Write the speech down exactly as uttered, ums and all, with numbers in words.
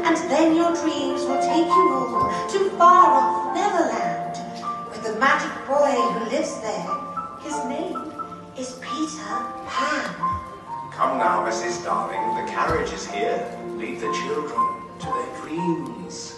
and then your dreams will take you all to far-off Neverland, with the magic boy who lives there. His name is Peter Pan. Come now, Missus Darling, the carriage is here. Lead the children to their dreams.